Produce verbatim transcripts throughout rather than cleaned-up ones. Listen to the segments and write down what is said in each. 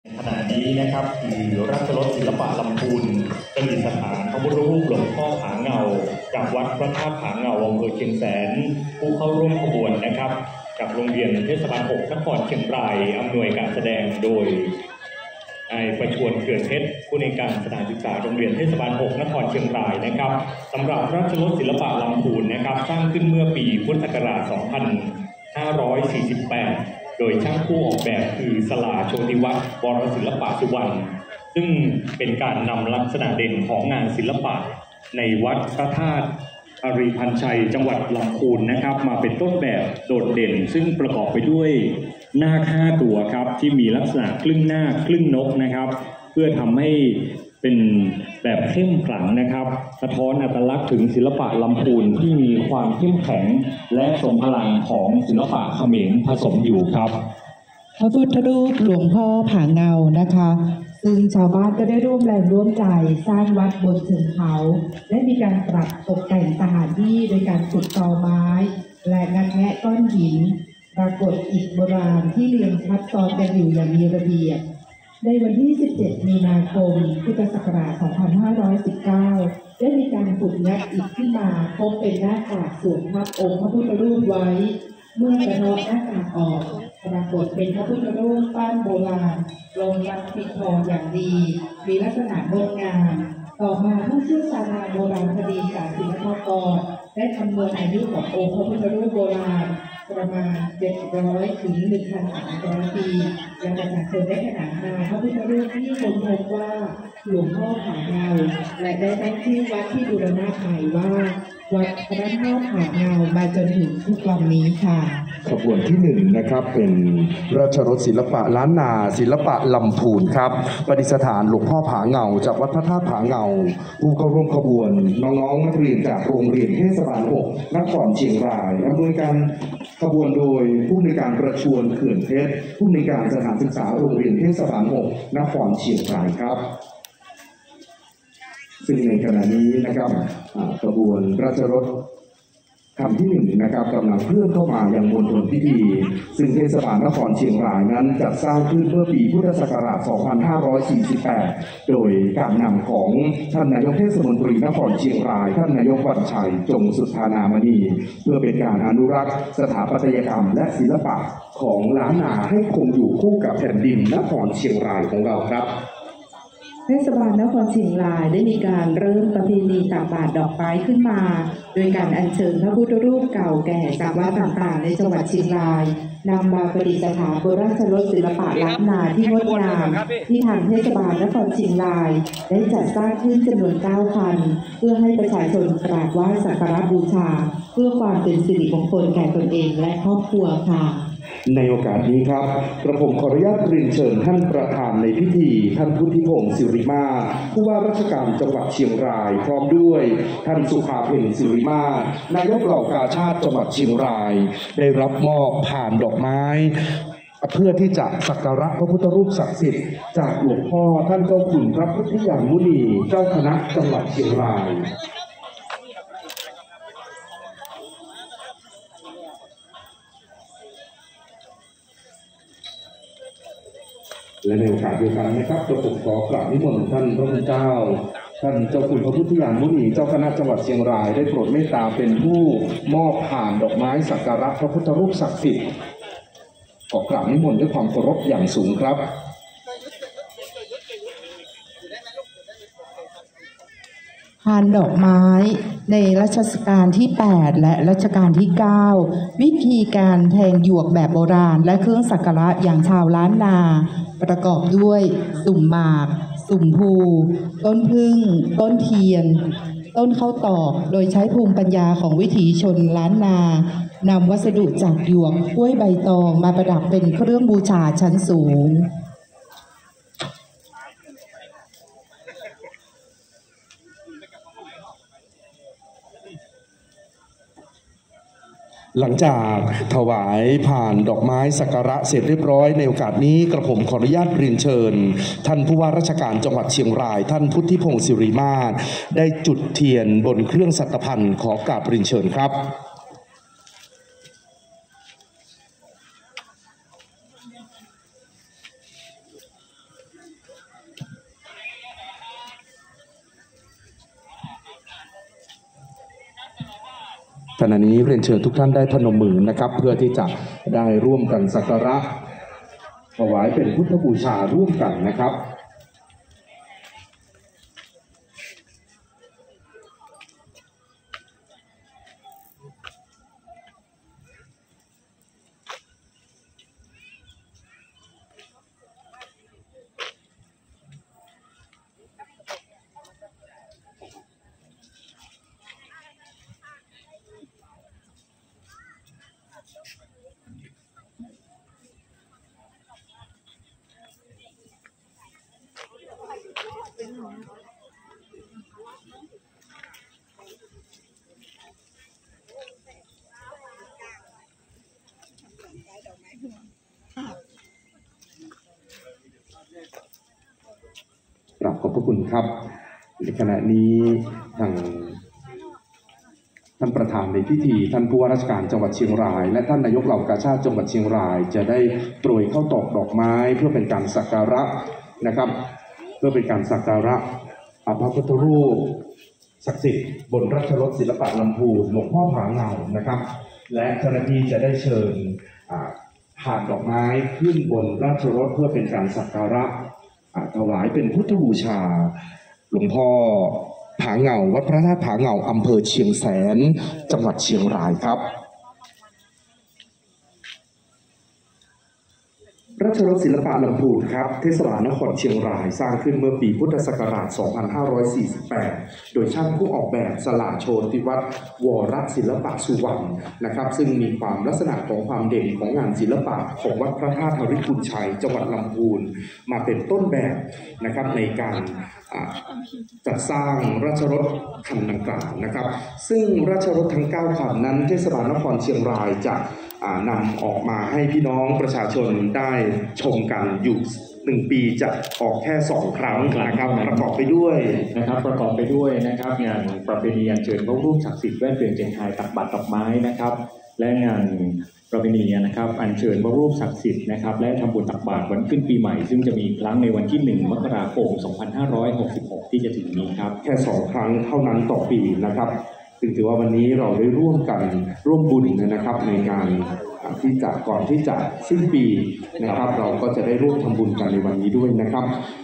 ขณะนี้นะครับคือราชรถศิลปะลำพูนประดิษฐานพระพุทธรูปหลวงพ่อผาเงาจากวัดพระธาตุผาเงาอำเภอเชียงแสนผู้เข้าร่วมขบวนนะครับจากโรงเรียนเทศบาลหกนครเชียงรายอำนวยการแสดงโดยนายประชวรเขื่อนเพชรผู้ในการสถานศึกษาโรงเรียนเทศบาลหกนครเชียงรายนะครับสำหรับราชรถศิลปะลำพูนนะครับสร้างขึ้นเมื่อปีพุทธศักราช สองพันห้าร้อยสี่สิบแปด โดยช่างผู้ออกแบบคือสลาโชติวัฒน์วรศิลปะสุวรรณซึ่งเป็นการนำลักษณะเด่นของงานศิลปะในวัดพระธาตุอารีพันชัยจังหวัดลำพูนนะครับมาเป็นต้นแบบโดดเด่นซึ่งประกอบไปด้วยนาคห้าตัวครับที่มีลักษณะครึ่งนาคครึ่งนกนะครับเพื่อทำให้เป็นแบบเข้มขลังนะครับสะท้อนอัตลักษณ์ถึงศิลปะลำพูนที่มีความเข้มแข็งและทรงพลังของศิลปะเขมรผสมอยู่ครับพระพุทธรูปหลวงพ่อผาเงานะคะซึ่งชาวบ้านก็ได้ร่วมแรงร่วมใจสร้างวัดบนเชิงเขาและมีการปรับตกแต่งสถานที่โดยการขุดตอไม้และงัดแงะก้อนหินปรากฏอิฐโบราณที่เรียงทับซ้อนกันอยู่อย่างมีระเบียบในวันที่สิบเจ็ดมีนาคมพุทธศักราช สองพันห้าร้อยสิบเก้า ได้มีการขุดงัดอิฐขึ้นมาพบเป็นหน้ากากสวมทับองค์พระพุทธรูปไว้เมื่อกระเทาะหน้ากากออกปรากฏเป็นพระพุทธรูปปั้นโบราณลงยันปิดทองอย่างดีมีลักษณะงดงามต่อมาผู้เชี่ยวชาญโบราณคดีจากศิลปากรได้คำนวณอายุขององค์พระพุทธรูปโบราณประมาณเจ็ดร้อยถึง หนึ่งพันสามร้อย ปียังประชาชนได้ขนานนามพระพุทธรูปที่คนพบว่าหลวงพ่อผาเงาและได้ตั้งชื่อวัดที่บูรณะใหม่ว่าวัดพระธาตุผาเงามาจนถึงทุกวันนี้ค่ะขบวนที่หนึ่งนะครับเป็นราชรถศิลปะล้านนาศิลปะลำพูนครับประดิษฐานหลวงพ่อผาเงาจากวัดพระธาตุผาเงาผู้เข้าร่วมขบวนน้องๆนักเรียนจากโรงเรียนเทศบาลหกนครเชียงรายอำนวยการขบวนโดยผู้ในการประชวรเขื่อนเพชรผู้ในการสถานศึกษาโรงเรียนเทศบาลหกนครเชียงรายครับซึ่งในขณะนี้นะครับขบวนราชรถคำที่หนึ่งนะครับกำลังเคลื่อนเข้ามายังมณฑลพิธีซึ่งเทศบาลนครเชียงรายนั้นจัดสร้างขึ้นเมื่อปีพุทธศักราช สองพันห้าร้อยสี่สิบแปด โดยการนำของท่านนายกเทศมนตรีนครเชียงรายท่านนายกวันชัยจงสุธานามณีเพื่อเป็นการอนุรักษ์สถาปัตยกรรมและศิลปะของล้านนาให้คงอยู่คู่กับแผ่นดินนครเชียงรายของเราครับเทศบาลนครเชียงรายได้มีการเริ่มประเพณีตักบาตรดอกไม้ขึ้นมาโดยการอัญเชิญพระพุทธรูปเก่าแก่จากวัดต่างๆในจังหวัดเชียงรายนำมาประดิษฐานบนราชรถศิลปะล้านนาที่งดงามที่ทางเทศบาลนครเชียงรายได้จัดสร้างขึ้นจำนวนเก้าคันเพื่อให้ประชาชนกราบไหว้สักการะบูชาเพื่อความเป็นสิริมงคลแก่ตนเองและครอบครัวค่ะในโอกาสนี้ครับกระผมขออนุญาตเรียนเชิญท่านประธานในพิธีท่านพุทธิพงศ์สิริมาผู้ว่าราชการจังหวัดเชียงรายพร้อมด้วยท่านสุภาเพ็ญสิริมานายกเหล่ากาชาติจังหวัดเชียงรายได้รับมอบผ่านดอกไม้เพื่อที่จะสักการะพระพุทธรูปศักดิ์สิทธิ์จากหลวงพ่อท่านเจ้าคุณพระพุทธยานมุนีเจ้าคณะจังหวัดเชียงรายและในโอกาสเดียวกันนะครับกระผมขอกราบนิมนต์ท่านพระคุณเจ้าท่านเจ้าคุณพระพุทธยานมุนีเจ้าคณะจังหวัดเชียงรายได้โปรดเมตตาเป็นผู้มอบผ่านดอกไม้สักการะพระพุทธรูปศักดิ์สิทธิ์ขอกราบนิมนต์ด้วยความเคารพอย่างสูงครับพานดอกไม้ในรัชกาลที่แปดและรัชกาลที่เก้าวิธีการแทงหยวกแบบโบราณและเครื่องสักการะอย่างชาวล้านนาประกอบด้วยสุ่มหมากสุ่มภูต้นพึ่งต้นเทียนต้นข้าวตอกโดยใช้ภูมิปัญญาของวิถีชนล้านนานำวัสดุจากหยวกกล้วยใบตองมาประดับเป็นเครื่องบูชาชั้นสูงหลังจากถวายผ่านดอกไม้สักการะเสร็จเรียบร้อยในโอกาสนี้กระผมขออนุญาตเรียนเชิญท่านผู้ว่าราชการจังหวัดเชียงรายท่านพุทธิพงศ์สิริมาศได้จุดเทียนบนเครื่องสัตพันธ์ขอกราบเรียนเชิญครับขขณะนี้เรียนเชิญทุกท่านได้พนมมือนะครับเพื่อที่จะได้ร่วมกันสักการะถวายเป็นพุทธบูชาร่วมกันนะครับกราบขอบพระคุณครับในขณะนี้ทางท่านประธานในพิธีท่านผู้ว่าราชการจังหวัดเชียงรายและท่านนายกเหล่ากาชาดจังหวัดเชียงรายจะได้โปรยข้าวตอกดอกไม้เพื่อเป็นการสักการะนะครับเพื่อเป็นการสักการะพระพุทธรูปศักดิ์สิทธิ์บนราชรถศิลปะลำพูนหลวงพ่อผาเงานะครับและเจ้าหน้าที่จะได้เชิญผ่านดอกไม้ขึ้นบนราชรถเพื่อเป็นการสักการะถวายเป็นพุทธบูชาหลวงพ่อผาเงาวัดพระธาตุผาเงาอำเภอเชียงแสนจังหวัดเชียงรายครับราชรถศิลปะลำพูนครับเทศบาลนครเชียงรายสร้างขึ้นเมื่อปีพุทธศักราช สองพันห้าร้อยสี่สิบแปด โดยช่างผู้ออกแบบสลาโชติวัฒน์วรศิลปะสุวรรณนะครับซึ่งมีความลักษณะของความเด่นของงานศิลปะของวัดพระธาตุธริพุนชัยจังหวัดลำพูนมาเป็นต้นแบบนะครับในการจัดสร้างราชรถคันดังกล่าวนะครับซึ่งราชรถทั้งเก้าคันนั้นเทศบาลนครเชียงรายจะนำออกมาให้พี่น้องประชาชนได้ชมกันอยู่หนึ่งปีจะออกแค่สองครั้งนะครับประกอบไปด้วยนะครับประกอบไปด้วยนะครับงานประเพณีอัญเชิญพระรูปศักดิ์สิทธิ์แว่นเปลี่ยนเจียงไคตักบาตรดอกไม้นะครับและงานประเพณีนะครับอัญเชิญพระรูปศักดิ์สิทธิ์นะครับและทำบุญตักบาตรวันขึ้นปีใหม่ซึ่งจะมีครั้งในวันที่หนึ่งมกราคมสองพันห้าร้อยหกสิบหกที่จะถึงนี้ครับแค่สองครั้งเท่านั้นต่อปีนะครับซึ่งถือว่าวันนี้เราได้ร่วมกันร่วมบุญนะครับในการที่จะก่อนที่จะสิ้นปีนะครับเราก็จะได้ร่วมทำบุญกันในวันนี้ด้วยนะครับ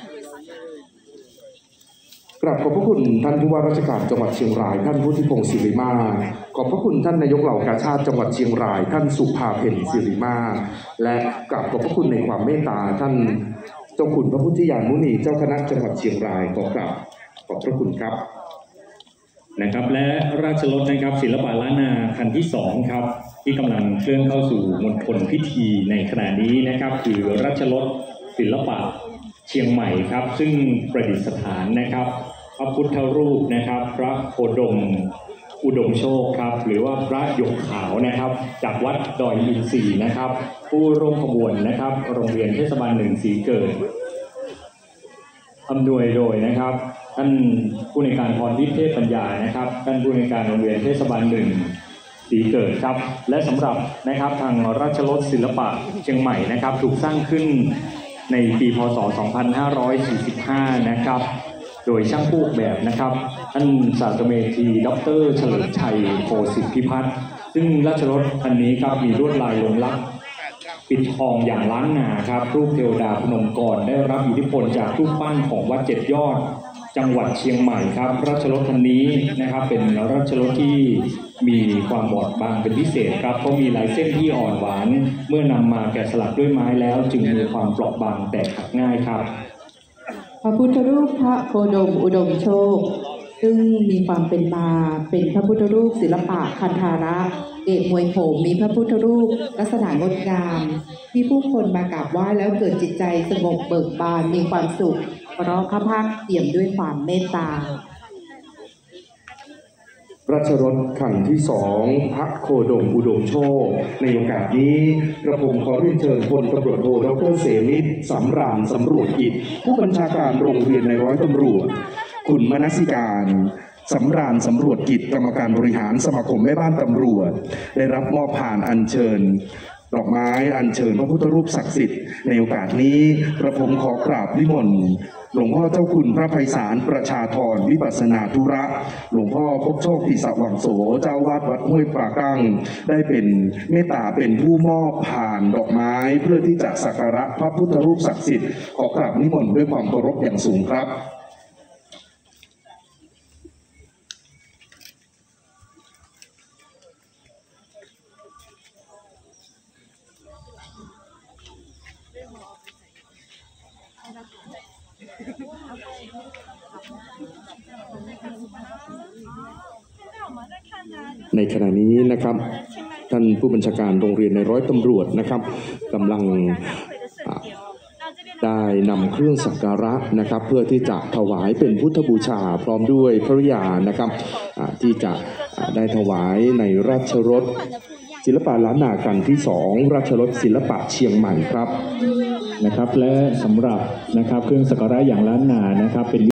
กราบขอบพระคุณท่านผู้ว่าราชการจังหวัดเชียงรายท่านวุฒิพงศ์ศิริมาขอบพระคุณท่านนายกเหล่ากาชาดจังหวัดเชียงรายท่านสุภาเพ็ญศิริมาและกราบขอบพระคุณในความเมตตาท่านเจ้าคุณพระพุทธญาณมุนีเจ้าคณะจังหวัดเชียงรายขอกราบขอบพระคุณครับนะครับและราชรถนะครับศิลปะล้านนาคันที่สองครับที่กำลังเคลื่อนเข้าสู่มณฑลพิธีในขณะนี้นะครับคือราชรถศิลปะเชียงใหม่ครับซึ่งประดิษฐานนะครับพระพุทธรูปนะครับพระโคดมอุดมโชคครับหรือว่าพระหยกขาวนะครับจากวัดดอยอินทรีย์นะครับผู้ร่วมขบวนนะครับโรงเรียนเทศบาลหนึ่งศรีเกิดอำนวยโดยนะครับท่านผู้ในการพรทิพย์เทพปัญญานะครับท่านผู้ในการโรงเรียนเทศบาลหนึ่งศรีเกิดครับและสำหรับนะครับทางราชรถศิลปะเชียงใหม่นะครับถูกสร้างขึ้นในปีพ.ศ. สองพันห้าร้อยสี่สิบห้านะครับโดยช่างผู้ออกแบบนะครับท่านศาสตราเมธีดร.เฉลิมชัยโพสิทธิพิพัฒน์ซึ่งราชรถคันนี้ครับมีลวดลายลงลักษณ์ปิดทองอย่างล้านนาครับรูปเทวดาพนมกรได้รับอิทธิพลจากรูปปั้นของวัดเจ็ดยอดจังหวัดเชียงใหม่ครับราชรถคันนี้นะครับเป็นราชรถที่มีความบอบบางเป็นพิเศษครับเพราะมีลายเส้นที่อ่อนหวานเมื่อนำมาแกะสลักด้วยไม้แล้วจึงมีความเปราะบางแตกหักง่ายครับพระพุทธรูปพระโคดมอุดมโชคซึ่งมีความเป็นมาเป็นพระพุทธรูปศิลปะคันธาระเอกมวยโขมมีพระพุทธรูปลักษณะงดงามที่ผู้คนมากราบไหว้แล้วเกิดจิตใจสงบเบิกบานมีความสุขเพราะพระพักตร์เปี่ยมด้วยความเมตตาราชรถคันที่สองพระโคดมอุดมโชคในโอกาสนี้กระผมขอเรียนเชิญพลตำรวจโทดร.เสนิทสำราญสำรวจกิจผู้บัญชาการโรงเรียนในร้อยตำรวจคุณมนัสการสำราญสำรวจกิจกรรมการบริหารสมาคมแม่บ้านตำรวจได้รับมอบผ่านอัญเชิญดอกไม้อัญเชิญพระพุทธรูปศักดิ์สิทธิ์ในโอกาสนี้กระผมขอกราบนิมนต์หลวงพ่อเจ้าคุณพระไพศาลประชาธรวิปัสสนาธุระหลวงพ่อพบโชคติสวังโสเจ้าวาดวัดห้วยปลากั้งได้เป็นเมตตาเป็นผู้มอบผ่านดอกไม้เพื่อที่จะสักการะพระพุทธรูปศักดิ์สิทธิ์ขอกราบนิมนต์ด้วยความเคารพอย่างสูงครับในขณะนี้นะครับท่านผู้บัญชาการโรงเรียนในร้อยตำรวจนะครับกำลังได้นำเครื่องสักการะนะครับเพื่อที่จะถวายเป็นพุทธบูชาพร้อมด้วยภริยานะครับที่จะได้ถวายในราชรถศิลปะล้านนากันที่สองราชรถศิลปะเชียงใหม่ครับนะครับและสำหรับนะครับเครื่องสักการะอย่างล้านนานะครับเป็น